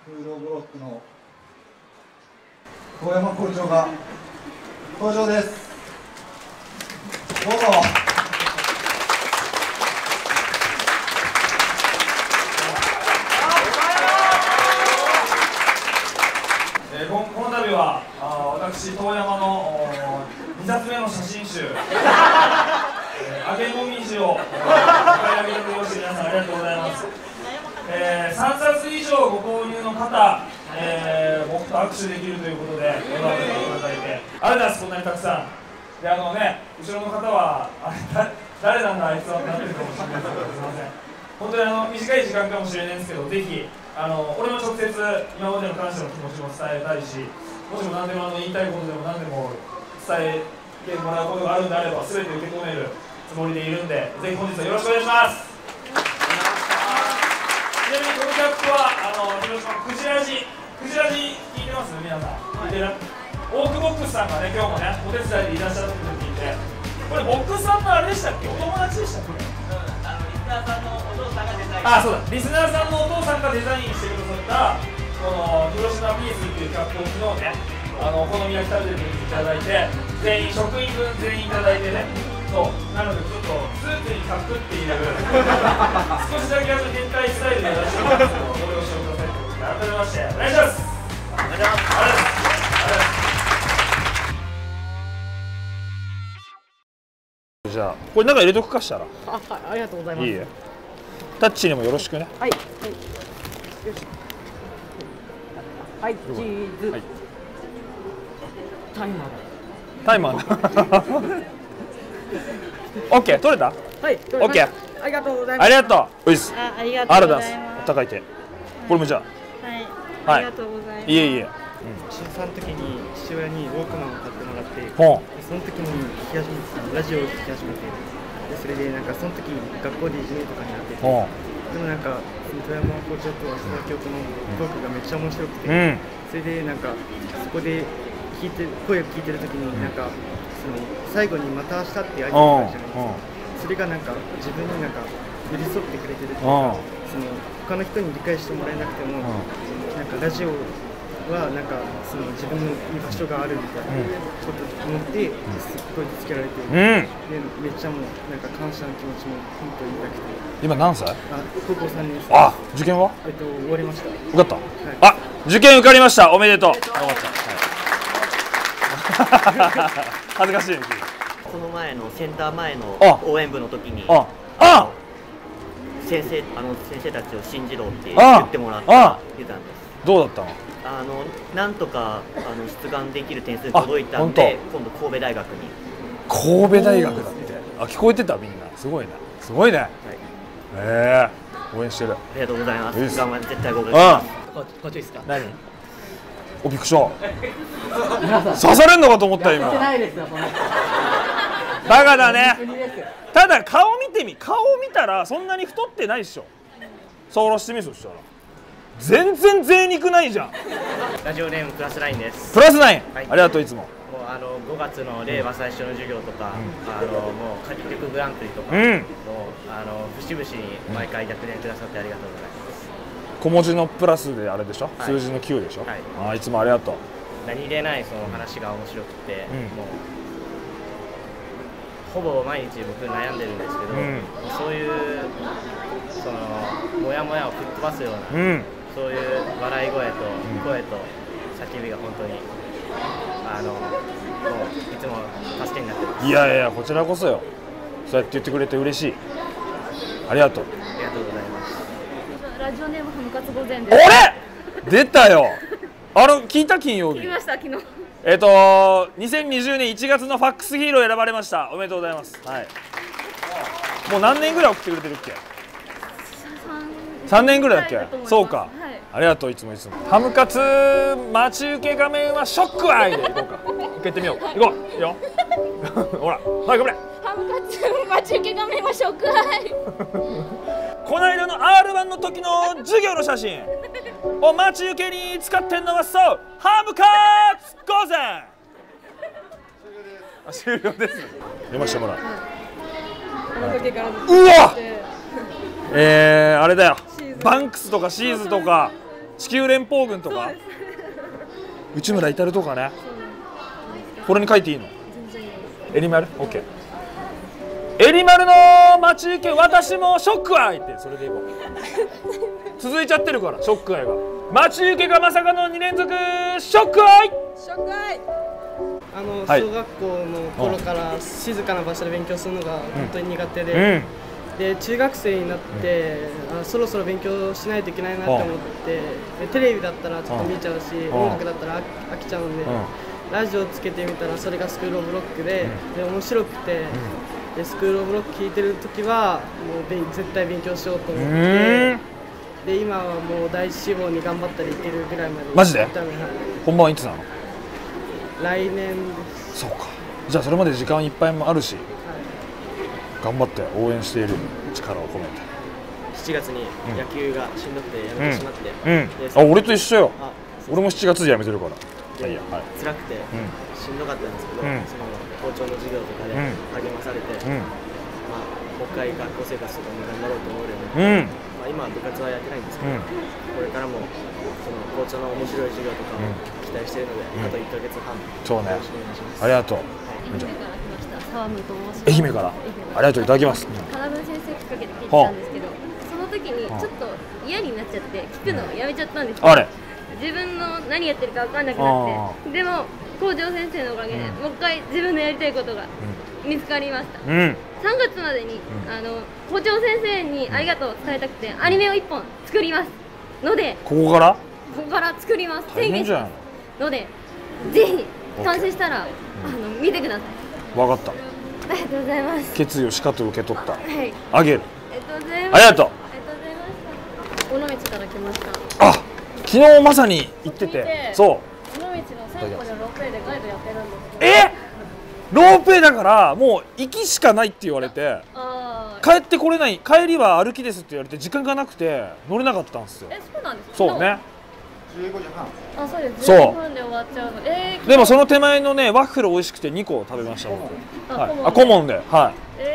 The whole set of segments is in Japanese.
空洞ブロックの遠山校長が登場です。どうぞ。 この度は私遠山の2冊目の写真集「あげもみじ」を買い上げてくれまして皆さんありがとうございます。3冊以上ご購入の方、僕と握手できるということでわざわざいただいてありがとうございます。こんなにたくさんで後ろの方はあれ誰なんだあいつはってなってるかもしれないですけどすいません。本当に短い時間かもしれないんですけどぜひ俺も直接今までの感謝の気持ちも伝えたいしもしも何でも言いたいことでも何でも伝えてもらうことがあるんであれば全て受け止めるつもりでいるんでぜひ本日はよろしくお願いします。ちなみにこのキャップは広島のクジラジ聞いてます皆さん、聞いてる？オークボックスさんがね今日もねお手伝いでいらっしゃってるって聞いてこれボックスさんのあれでしたっけお友達でしたっけ？ リスナーさんのお父さんがデザインそうだリスナーさんのお父さんがデザインしてくださったこの広島ピースっていうキャップを昨日ねお好み焼き食べていただいて全員職員分全員いただいてねそうなのでちょっとスーツにキャップっていう少しだけ変態スタイルでやらせてもらうんですけどご了承くださいということで改めましてお願いします。お願いします。じゃあこれ中入れとくかしたらはいありがとうございます。 いいえタッチにもよろしくね。 はいはいよしはいチーズ、はい、タイマーオッケー取れた？ はいオッケーありがとうございます。 ありがとう。ういっす。 ありがとうございます。 高い手。これもじゃあ。はい。ありがとうございます。 いえいえ。 中3の時に父親にウォークマンを買ってもらって、その時に聞き始めてラジオを聞き始めて、でそれでその時学校でいじめとかになってて、でも富山校長と浅田教頭のトークがめっちゃ面白くて、それでそこで声を聞いてる時にその最後にまた明日って相手があるじゃないですか。それが自分に寄り添ってくれてるというか、その他の人に理解してもらえなくても、ラジオはその自分の居場所があるみたいなことを思ってすっごいつけられて、でめっちゃもう感謝の気持ちも本当に言いたくて。 今何歳？ 高校3年生。 あ、受験は？ 終わりました。 受かった？あ、受験受かりました。おめでとう。よかった。恥ずかしい。 この前のセンター前の応援部の時に先生たちを信じろって言ってもらった言ったんです。 どうだったの？ なんとか出願できる点数に届いたんで今度神戸大学に。 神戸大学だって。聞こえてたみんな。すごいね。すごいね。応援してる。 ありがとうございます。頑張って絶対合格します。こっちですか？ 何？おびっくりした。刺されんのかと思った今。バカだね。ただ顔見てみ。顔見たらそんなに太ってないでしょ。触らしてみそしたら。全然贅肉ないじゃん。 ラジオネームプラス9です。 プラス9。ありがとういつも。 もう5月の令和最初の授業とか、もうカリテクグランプリとか、節々に毎回役年くださってありがとうございます。 小文字のプラスであれでしょ。数字の9でしょ。いつもありがとう。 何気ないその話が面白くて、もうほぼ毎日僕悩んでるんですけど、そういうそのモヤモヤを吹っ飛ばすような、そういう笑い声と声と叫びが本当にもういつも助けになってます。 いやいやこちらこそよ。そうやって言ってくれて嬉しい。ありがとう。 ありがとうございます。 ラジオネームハムカツ御前です。 出たよ。聞いた金曜日。 聞きました昨日。 2020年1月のファックスヒーロー選ばれました。おめでとうございます。はい。もう何年ぐらい送ってくれてるっけ？3年ぐらいだっけ？そうか。ありがとういつもいつも。ハムカツ待ち受け画面はショックアイでいこうか。受けてみよう。行こう。いいよ。ほら。はい頑張れ。 ハムカツ待ち受け画面はショックアイ。 この間の R1 の時の授業の写真を待ち受けに使ってんのはそうハムカツ御前。終了です。読ませてもらう。うわ。あれだよ。バンクスとかシーズとか地球連邦軍とか内村至とかね。これに書いていいの？エリマル？ OK。エリマルの待ち受け私もショックアイってそれでいこう。続いちゃってるからショックアイが。待ち受けがまさかの2連続ショックアイ。 ショックアイ。 はい、 小学校の頃から静かな場所で勉強するのが本当に苦手で、で中学生になって、そろそろ勉強しないといけないなって思って、テレビだったらちょっと見ちゃうし、音楽だったら飽きちゃうんで、ラジオつけてみたらそれがスクールオブロックで、面白くて、でスクールオブロック聴いてる時はもう絶対勉強しようと思って、で今はもう第一志望に頑張ったらいけるぐらいまで。 マジで？本番はいつなの？ 来年です。 そうか。じゃあそれまで時間いっぱいもあるし、頑張って応援している力を込めて。 7月に野球がしんどくてやめてしまって、 あ、俺と一緒よ。俺も7月でやめてるから。 辛くてしんどかったんですけど、その校長の授業とかで励まされて、もう一回学校生活とかも頑張ろうと思うようになって、今は部活はやってないんですけど、これからもその校長の面白い授業とかを期待しているので、あと1ヶ月半そうね。 よろしくお願いします。 ありがとう。 沢村と申します。 愛媛からありがとういただきます。 金文先生きっかけで聞いてたんですけど、その時にちょっと嫌になっちゃって聞くのをやめちゃったんですけど、自分の何やってるか分かんなくなって、でも校長先生のおかげでもう一回自分のやりたいことが見つかりました。3月までに校長先生にありがとうを伝えたくてアニメを1本作りますので、 ここから作ります。 大変じゃんのでぜひ完成したら見てください。 分かった。 ありがとうございます。 決意をしかと受け取った。 はい。 あげる。 ありがとうございます。 ありがとう。 ありがとうございました。尾道から来ました。 あ、昨日まさに行ってて、そう。 尾道の千個のロープウェイでガイドやってるんです。 ロープウェイだからもう行きしかないって言われて、帰ってこれない、帰りは歩きですって言われて時間がなくて乗れなかったんですよ。 そうなんですか。 そうね。 15時半。 あ、そうです。15分で終わっちゃうの。 でもその手前のねワッフル美味しくて2個食べました僕。あ、顧問で、はい。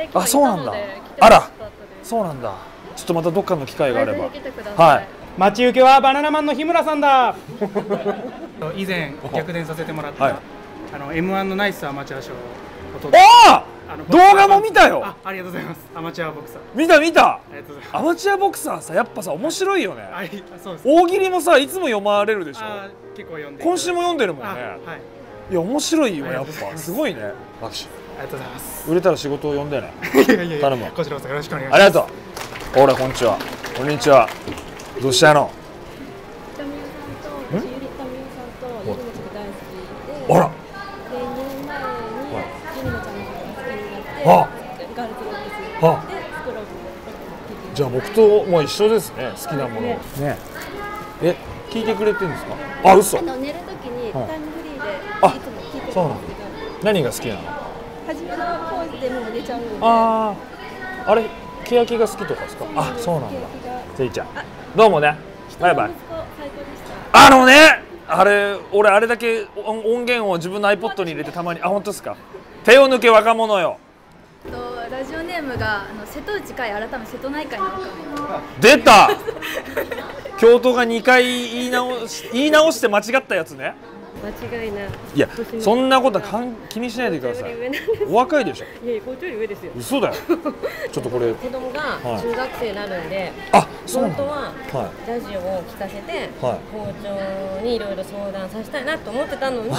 あ、そうなんだ。あら、そうなんだ。ちょっとまたどっかの機会があれば。はい。 待ち受けはバナナマンの日村さんだ。以前逆転させてもらったM1 のナイスアマチュア賞を取って。 動画も見たよ。 ありがとうございます。アマチュアボクサー。 見た。 ありがとうございます。 アマチュアボクサーさ、やっぱさ面白いよね。 そうです。 大喜利もさいつも読まれるでしょ。 結構読んで。 今週も読んでるもんね。はい。いや面白いよやっぱ。すごいね。握手。 ありがとうございます。 売れたら仕事を呼んでね。頼む。 こちらこそよろしくお願いします。 ありがとう。ほらこんにちは。こんにちは。どうしたの？ タミオさんと、私ゆりタミオさんとゆりもちゃんが大好きで。 あら。 で2年前にゆりもちゃんのことが好きになって、ガールズロックスでスクローブをじゃあ僕とも一緒ですね。好きなもの。ね。聞いてくれてるんですか？あ、嘘。 寝るときにタイムフリーでいつも聞いてるんですけど。 何が好きなの？ 初めのポーズでもう寝ちゃうので。 あれ、欅が好きとかですか？あ、そうなんだ。せいちゃん。どうもね。バイバイ。あれ、俺あれだけ音源を自分の iPod に入れてたまに、本当ですか？手を抜け若者よ。 ラジオネームが瀬戸内海改め瀬戸内海の出た。京都が2回言い直して間違ったやつね。 間違いない。 いや、そんなことは気にしないでください。お若いでしょ。 いや、校長より上ですよ。 嘘だよ。ちょっとこれ。 子供が中学生になるんで、 本当はラジオを聞かせて、校長にいろいろ相談させたいなと思ってたのに。い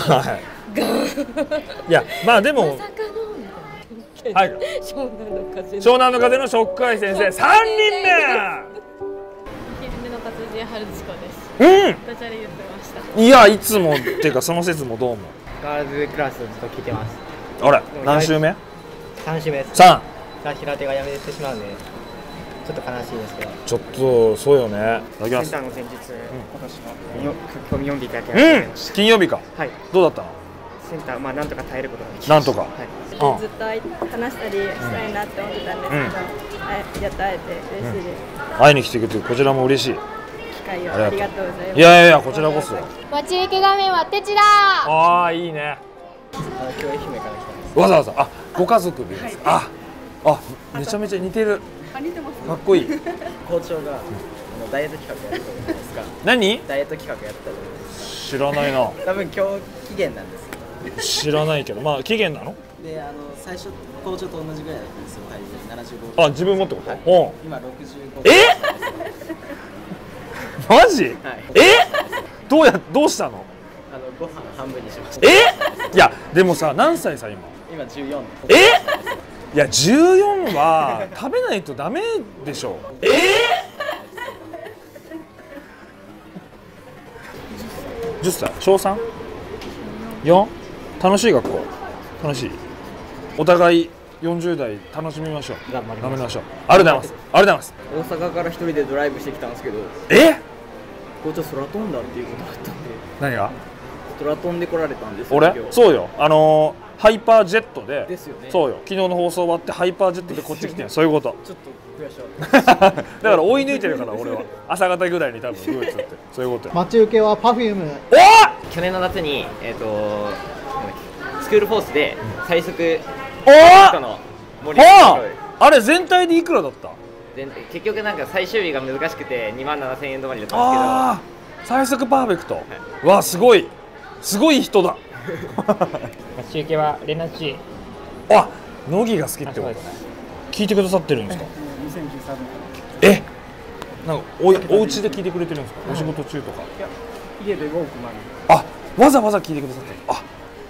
や、まあでも。はい。湘南の風のショックアイ先生、3人目。 昼寝の達人春子です。ダジャレ言ってました。 いや、いつもっていうかその説もどうも。 ガールズクラスずっと聞いてます。 あれ、何週目 ？3週目です。 3。 平手がやめてしまうんで、ちょっと悲しいですけど。 ちょっとそうよね。いただきます。 センターの前日、今年の書き込み読んでいただきありがとうございました。 金曜日か。 はい。 どうだったの？ センター、なんとか耐えることができました。 なんとか。 ずっと話したりしたいなって思ってたんですけど、やっと会えて嬉しいです。 会いに来てくれてこちらも嬉しい。 機会をありがとうございます。 いやいやこちらこそ。 待ち受け画面はテチだ。 ああいいね。 今日愛媛から来たんです。 わざわざご家族でですか。めちゃめちゃ似てる。かっこいい。 校長がダイエット企画やるじゃないですか。 何？ ダイエット企画やったの。 知らないな。 多分今日期限なんですけど。 知らないけど、まあ期限なの？ で、最初登場と同じぐらいだったんですよ。体重75。 あ、自分もってこと？ はい、 おう。 今65。 マジ？はい、どうしたの？ ご飯半分にしました。 いやでもさ、何歳さ今？ 今14。 いや14は食べないとダメでしょ。10歳、小 3？ 4？ 楽しい学校？楽しい？お互い40代楽しみましょう。頑張りましょう。ありがとうございます。ありがとうございます。 大阪から一人でドライブしてきたんですけど、校長空飛んだっていうことだったんで。 何が？ 空飛んで来られたんですよ。 俺？そうよ。ハイパージェットで。 ですよね。 そうよ。昨日の放送終わってハイパージェットでこっち来てん。そういうこと。 ちょっと悔しかった。 だから追い抜いてるから俺は。朝方ぐらいに多分ルーツって。そういうことよ。 待ち受けは Perfume。 去年の夏にスクールフォースで最速の森あれ全体でいくらだった？ 結局なんか最終日が難しくて27,000円止まりだったんですけど。 最速パーフェクト。わあすごい人だ。 待ち受けはレナチ。 あ、乃木が好きってことね。聞いてくださってるんですか？ 2013年。 なんかお家で聞いてくれてるんですか？お仕事中とか。 いや、家でウォークマン。 あ、わざわざ聞いてくださってる。あ、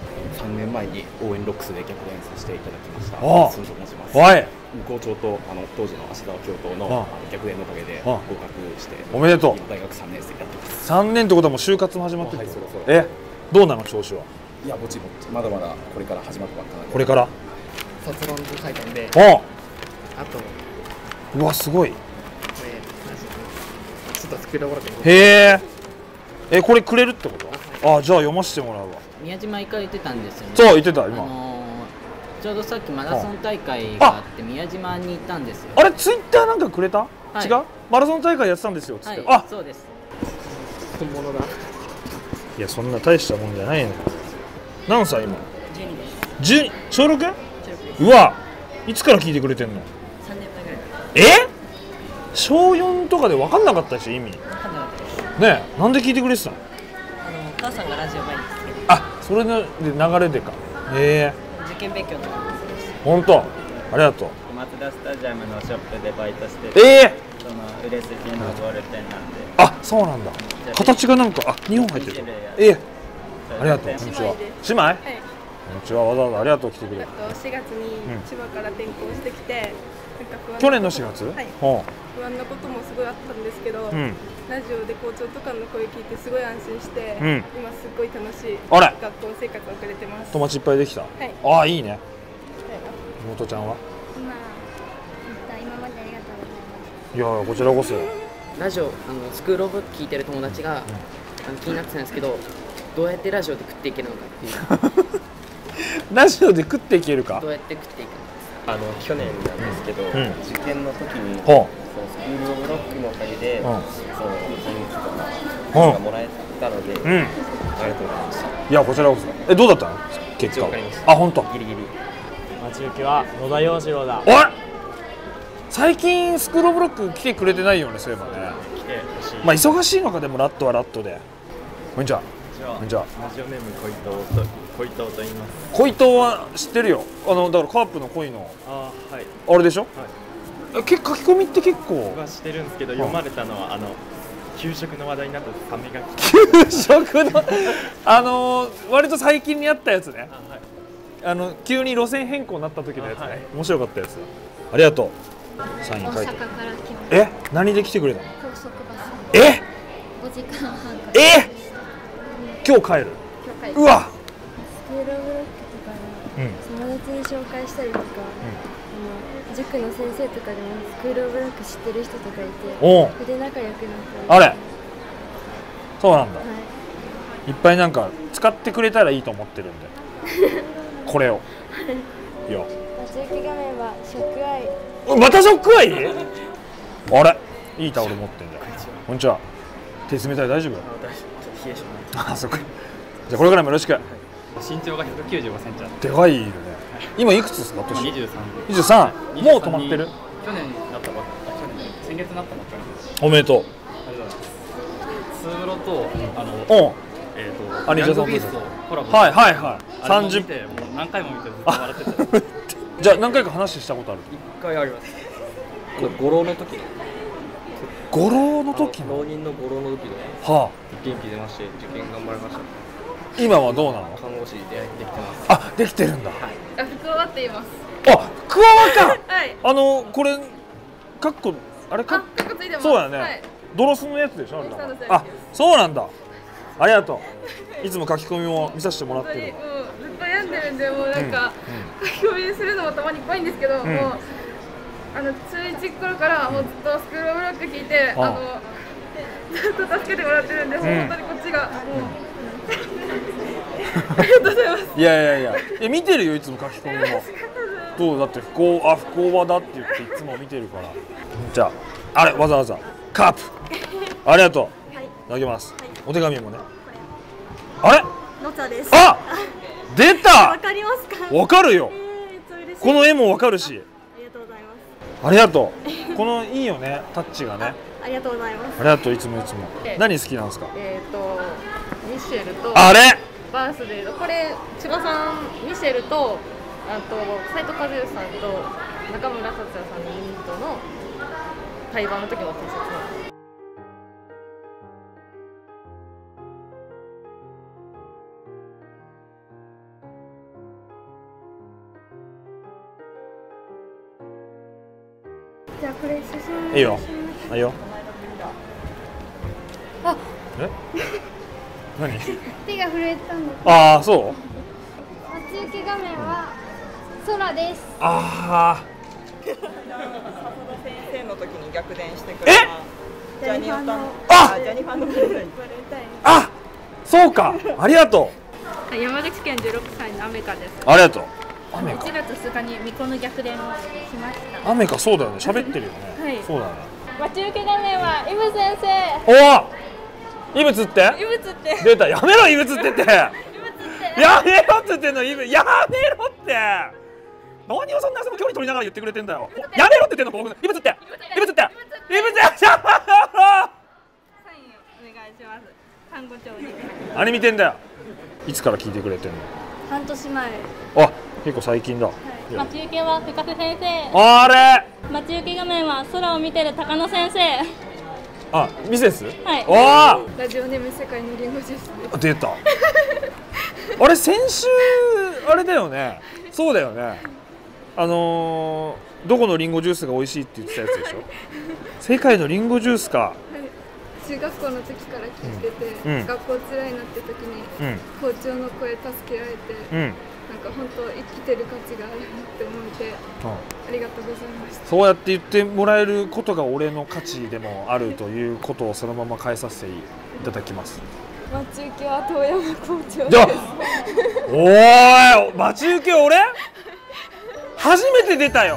3年前に応援ロックスで逆転させていただきました。 すんと申します。 はい。 校長と当時の芦沢教頭の逆転のおかげで合格して、 おめでとう。 大学3年生やってます。 3年ってことはもう就活も始まってる。どうなの調子は？ いや、ぼちぼちまだまだこれから始まったばっかなんで。 これから？ 卒論と書いたんで。 あと。 うわすごい。 これちょっとスクールオブロック。 へえ。これくれるってこと？あ、じゃあ読ませてもらうわ。 宮島行かれてたんですよね。 そう言ってた今。 ちょうどさっきマラソン大会があって宮島に行ったんですよ。 あれツイッターなんかくれた？違う？マラソン大会やってたんですよっつって。あ、 そうです。 本物だ。 いやそんな大したもんじゃないの。何歳今 ？12 です。小 6？ うわ、いつから聞いてくれてんの？ 3年前ぐらい。 小4とかで分かんなかったでしょ意味。 分かんなかったです。 ねえ、なんで聞いてくれてたの？ お母さんがラジオ毎日つけて。 あ、それで流れでか。 受験勉強とかもそうです。 本当。ありがとう。 松田スタジアムのショップでバイトしてて、その売れ筋のボールペンなんで。 あ、そうなんだ。形がなんか2本入ってる。ありがとう。こんにちは。姉妹？はい。こんにちは。わざわざありがとう来てくれて。 4月に千葉から転校してきて、 去年の4月？ はい。不安なこともすごいあったんですけど、ラジオで校長とかの声聞いてすごい安心して、今すごい楽しい学校生活を送れてます。 友達いっぱいできた？はい。ああ、いいね。妹ちゃんは？ 今までありがとうございます。 いやこちらこそ。 ラジオスクールオブ聞いてる友達が気になってたんですけど、どうやってラジオで食っていけるのかっていう。 ラジオで食っていけるか？ どうやって食っていくの？ 去年なんですけど、受験の時にスクールオブロックのおかげで、その前日とかがもらえたので、ありがとうございました。 いやこちらこそ。どうだったの？結果。あ、本当。 ギリギリ。待ち受けは野田洋次郎だ。 おい。最近スクールオブロック来てくれてないよね、そういえばね。 来てほしい。 まあ忙しいのか、でもラットはラットで。こんにちは。 こんにちは。ラジオネーム小伊藤と言います。 小伊藤は知ってるよ。だからカープの恋の。 はい。 あれでしょ？ はい。 書き込みって結構。 はしてるんですけど、読まれたのは給食の話題になったサメが。 給食の割と最近にあったやつね。急に路線変更になった時のやつね。面白かったやつ。ありがとう。サイン書いて。 大阪から来ました。 何で来てくれたの？ 高速バス。5時間半か。 今日帰る？うわ。 スクールオブロックとかで友達に紹介したりとか、塾の先生とかでもスクールオブロック知ってる人とかいて、それで仲良くなった。 あれ。そうなんだ。いっぱいなんか使ってくれたらいいと思ってるんで。これを。いや。 待ち受け画面はショックアイ。 またショックアイ？あれ、いいタオル持ってんじゃん。こんにちは。手冷たい？大丈夫？ 冷え性なんで。 あ、そっか。じゃあこれからもよろしく。 身長が195センチあって。 でかいよね。今いくつですか？年。 23。 23。もう止まってる？ 去年なったばっか。先月なったばっかりです。 おめでとう。 ありがとうございます。 ツーブロとアニジャさんとコラボ。 はいはいはい。 30もう何回も見てずっと笑ってて。 じゃあ何回か話したことある？ 1回あります。五郎の時。 五郎の時の？ 浪人の五郎の時で。 はあ。 元気出まして受験頑張りました。 今はどうなの？ 看護師できてます。 あ、できてるんだ。 福和って言います。 あ、クワワか。 はい。 これカッコあれカッコついてます。 そうだね。ドロスのやつでしょ。あ、そうなんだ。ありがとう。いつも書き込みも見させてもらってる。 ずっと病んでるんで、もうなんか書き込みするのもたまに怖いんですけど、もう中1頃からもうずっとスクールオブロック聞いて、ずっと助けてもらってるんで、本当にこっちがもう。ありがとうございます。 いや見てるよ、いつも書き込みも。どうだって不幸場だって言っていつも見てるから。じゃああれわざわざカープありがとう。いただきます。お手紙もね。あれ？ のちゃです。 あ、出た。 わかりますか？ わかるよ。この絵もわかるし。 ありがとうございます。 ありがとう。このいいよね、タッチがね。 ありがとうございます。 ありがとう、いつもいつも。何好きなんですか？ ミシェルとあれバースデーのこれ千葉さん、ミシェルと斉藤和義さんと中村達也さんのユニットの対バンの時の T シャツなんです。 じゃあこれ写真いいよ。はいよ。 あ、 え？何？ 手が震えたんだ。 ああ、そう？ 待ち受け画面は空です。 ああ。 先生の時に逆転してくれたジャニファンのジャニファンのあ、そうか。ありがとう。山口県16歳のアメカです。 ありがとう。雨か。 1月2日に巫女の逆転をしました。 雨か、そうだよね。喋ってるよね。 はい。 そうだね。 待ち受け画面はイブ先生。 おお。異物って？ 異物って。 出た。やめろ異物ってって。やめろって言ってんの異物。やめろって。何をそんなその距離取りながら言ってくれてんだよ。やめろって言ってんの僕。異物って。異物って。異物やっちゃう。 サインお願いします。看護長に。 何見てんだよ。いつから聞いてくれてんの？ 半年前。 あ、結構最近だ。 待ち受けは深瀬先生。 あれ。 待ち受け画面は空を見てる高野先生。 あ、ミセス？ はい。 わあ。ラジオネーム世界のリンゴジュースです。 出た。あれ先週あれだよね。そうだよね。どこのリンゴジュースが美味しいって言ってたやつでしょ。世界のリンゴジュースか。はい、 中学校の時から聞いてて、学校辛いなって時に、校長の声助けられて、なんか本当生きてる価値があるなって思って、ありがとうございました。 そうやって言ってもらえることが俺の価値でもあるということをそのまま返させていただきます。 待ち受けは遠山校長です。 おい、待ち受け俺？初めて出たよ。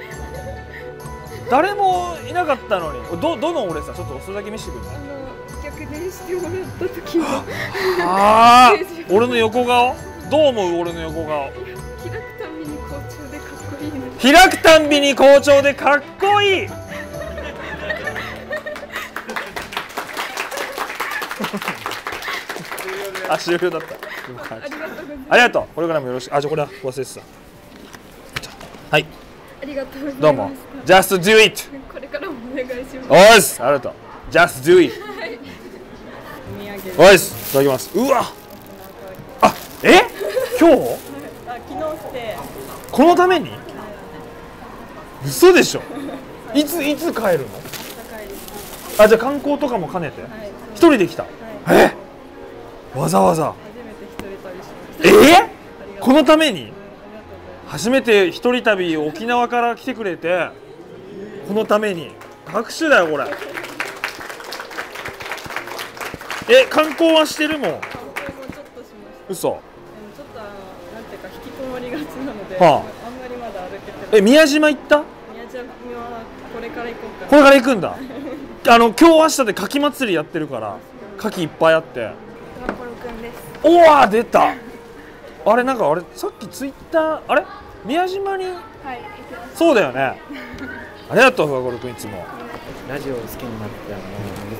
誰もいなかったのに。どの俺さ、ちょっとそれだけ見せてくれない？ 逆転してもらった時のああ、俺の横顔？どう思う俺の横顔？ 開くたんびに校長でかっこいいね。 開くたんびに校長でかっこいい。あ、終了だった。ありがとう。これからもよろしく。あ、じゃあこれは忘れてた。はい。 ありがとうございます。 どうも。Just do it。 これからもお願いします。 おいす。ありがとう。Just do it。 はい。 おいす。いただきます。うわ。あ、今日？ 昨日して。 このために？嘘でしょ。いつ帰るの？あ、じゃあ観光とかも兼ねて？一人で来た。わざわざ。このために？初めて一人旅沖縄から来てくれて、このために拍手だよこれ。観光はしてるもん。嘘。 ちょっとなんていうか引きこもりがちなので、あんまりまだ歩けてない。 宮島行った？ 宮島はこれから行こうか。 これから行くんだ。今日明日で牡蠣祭りやってるから、牡蠣いっぱいあって。おわ、出た。あれなんかさっきツイッター宮島に、そうだよね。ありがとうふわごろくんいつも。 ラジオを好きになって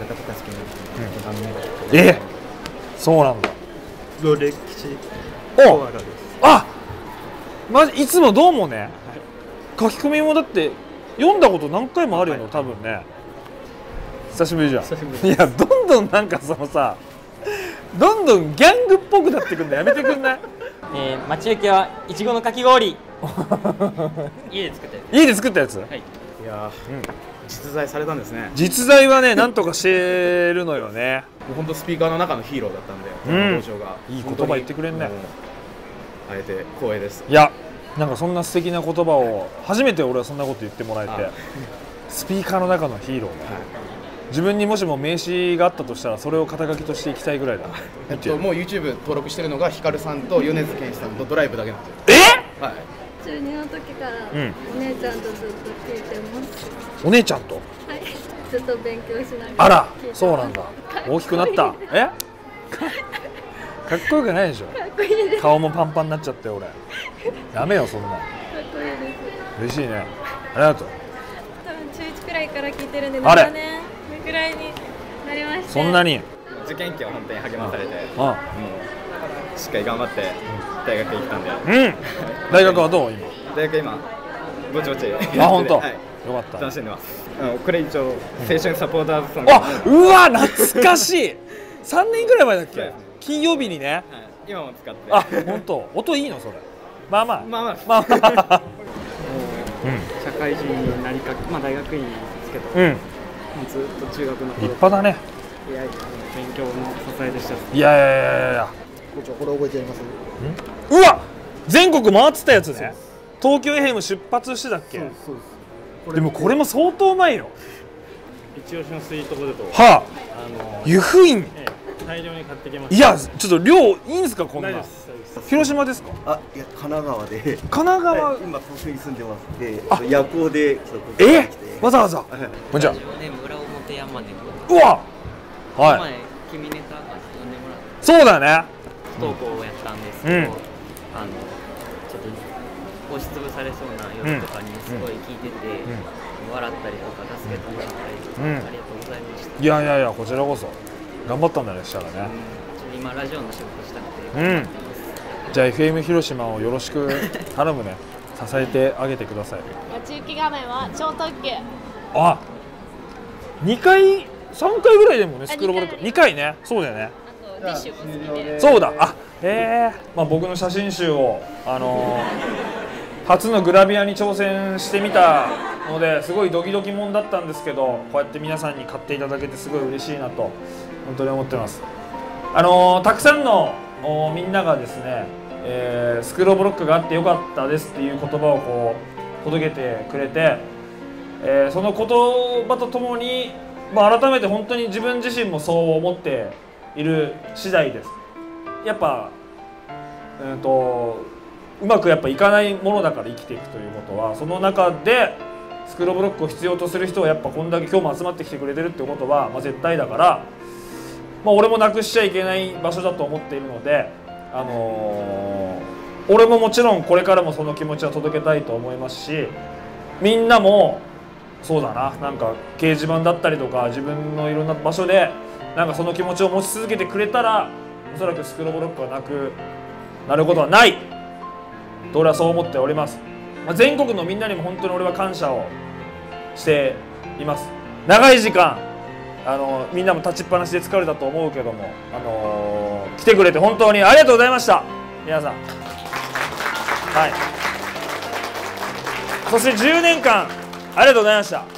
高好きになって、 そうなんだ。 歴史おあマジいつもどうもね、書き込みもだって読んだこと何回もあるよね、多分ね。久しぶりじゃん。いやどんどんなんかそのさ、どんどんギャングっぽくなってくんだ、やめてくんない？ 待ち受けはいちごのかき氷。家で作ったやつ。 家で作ったやつ？ はい。 いや実在されたんですね。 実在はね、なんとかしてるのよね。 本当スピーカーの中のヒーローだったんで、道場がいい言葉言ってくれんね。 あえて光栄です。 いや、なんかそんな素敵な言葉を初めて俺はそんなこと言ってもらえて、スピーカーの中のヒーローね。自分にもしも名刺があったとしたらそれを肩書きとしていきたいぐらいだ。 もう YouTube 登録してるのがヒカルさんと米津玄師さんとドライブだけなんですよ。はい。 中2の時からお姉ちゃんとずっと聞いてます。 お姉ちゃんと？ はい。ずっと勉強しながら。 あら、そうなんだ。大きくなった。え？かっこよくないでしょ。 かっこいいです。 顔もパンパンになっちゃって俺。やめよそんな。かっこいいです。 嬉しいね。ありがとう。 多分中1くらいから聞いてるんで7年くらいになりました。 そんなに？ 受験期は本当に励まされて、もうしっかり頑張って大学行ったんで。 大学はどう今？ 大学今ぼちぼち。 あ本当。 よかった。 楽しんでます。これ一応青春サポーターズさん。 あ、うわ懐かしい。3年ぐらい前だっけ？金曜日にね。 今も使って。 あ本当。音いいのそれ？まあまあ。 まあまあ。 まあ。社会人になりかけ、まあ大学院ですけど。ずっと中学の頃。 立派だね。 いや勉強の支えでした。 いやいやいやいや。 校長これ覚えてあります？ うわ全国回ってたやつね。東京 FM 出発してたっけ？でもこれも相当前よ。 一押しのスイートポテト。 はあ。湯布院。 大量に買ってきました。 いやちょっと量いいんですかこんな。広島ですか？ あいや神奈川で。 神奈川。 今東京に住んでますで夜行でわざわざ。こんにちは。 村表山猫。 うわ。はい。 前君ネタ呼んでもらって。 そうだね。 投稿をやったんですけど、ちょっと押しつぶされそうな夜とかにすごい聞いてて、笑ったりとか助けてもらったりとか、ありがとうございました。 いやいやいやこちらこそ頑張ったんだねしたらね。 今ラジオの仕事したくて。 じゃあ FM 広島をよろしく頼むね。支えてあげてください。 待ち受け画面は超特急。 あ、2回3回ぐらいでもねスクロール2回ね。そうだよね。そうだ。あ、まあ僕の写真集を初のグラビアに挑戦してみたのですごいドキドキもんだったんですけど、こうやって皆さんに買っていただけてすごい嬉しいなと本当に思ってます。たくさんのみんながですね、スクローブロックがあってよかったですっていう言葉をこう届けてくれて、その言葉とともに、まあ、改めて本当に自分自身もそう思っている次第です。やっぱうまくやっぱいかないものだから生きていくということは、その中でスクローブロックを必要とする人はやっぱこんだけ今日も集まってきてくれてるってことは、まあ、絶対だから、まあ、俺もなくしちゃいけない場所だと思っているので、俺ももちろんこれからもその気持ちは届けたいと思いますし、みんなもそうだな、なんか掲示板だったりとか自分のいろんな場所でなんかその気持ちを持ち続けてくれたら、おそらくスクローブロックがなくなることはないと俺はそう思っております。まあ、全国のみんなにも本当に俺は感謝をしています。長い時間みんなも立ちっぱなしで疲れたと思うけども、来てくれて本当にありがとうございました皆さん。はい、そして10年間ありがとうございました。はい、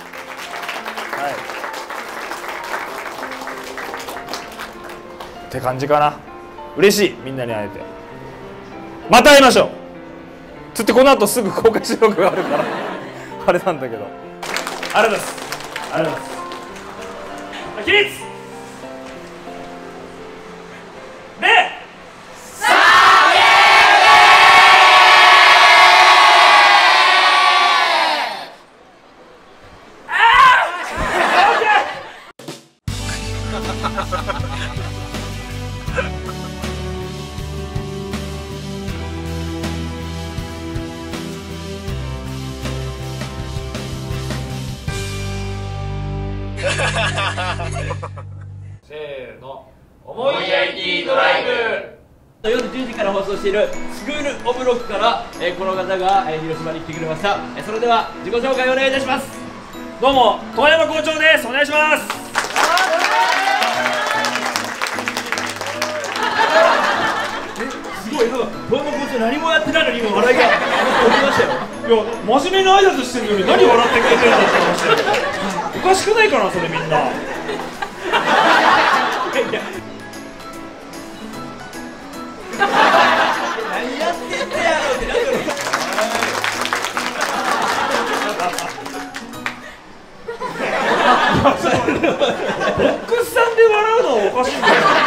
って感じかな。嬉しい、みんなに会えて。また会いましょうつってこの後すぐ公開収録があるからあれなんだけど、ありがとうございます。ありがとうございます。起立でハハハハキードライブ。夜10時から放送しているスクールオブロックから、この方が、広島に来てくれました。それでは自己紹介お願いいたします。 どうも遠山校長です。お願いします。 すごい、遠山校長何もやってないのに今笑いが起きましたよ。 いや真面目な挨拶してるのに何笑ってくれてるんだって話だよ。おかしくないかなそれみんな。 何やってんだよってなってる。 ボックスさんで笑うのはおかしいんだよ。